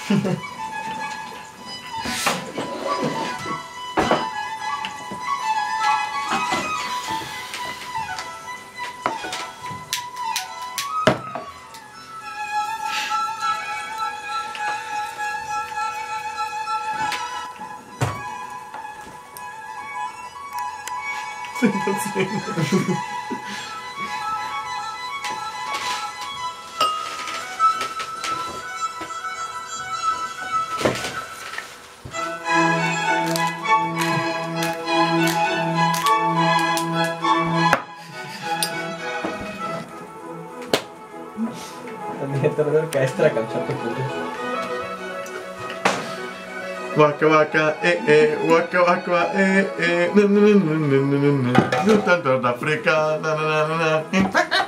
Sto impazzendo. Il direttore d'orchestra ha calciato pure. Waka waka waka waka non tanto d'Africa